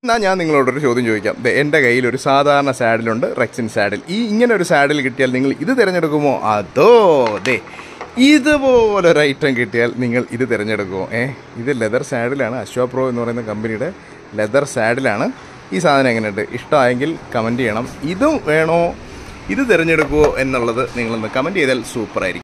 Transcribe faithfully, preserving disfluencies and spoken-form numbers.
എന്നാൽ ഞാൻ നിങ്ങളോടൊരു ചോദ്യം ചോദിക്കാം. എൻ്റെ കയ്യിൽ ഒരു സാധാരണ സാഡിലുണ്ട്, റെക്സിൻ സാഡിൽ. ഈ ഇങ്ങനെ ഒരു സാഡിൽ കിട്ടിയാൽ നിങ്ങൾ ഇത് തിരഞ്ഞെടുക്കുമോ, അതോ ദേ ഇതുപോലൊരു ഐറ്റം കിട്ടിയാൽ നിങ്ങൾ ഇത് തിരഞ്ഞെടുക്കുമോ? ഏ ഇത് ലെതർ സാഡിലാണ്, അശ്വ പ്രോ എന്ന് പറയുന്ന കമ്പനിയുടെ ലെതർ സാഡിലാണ്. ഈ സാധനം എങ്ങനെയുണ്ട്? ഇഷ്ടമായെങ്കിൽ കമൻറ്റ് ചെയ്യണം. ഇതും വേണോ, ഇത് തിരഞ്ഞെടുക്കുമോ എന്നുള്ളത് നിങ്ങളൊന്ന് കമൻറ്റ് ചെയ്താൽ സൂപ്പറായിരിക്കും.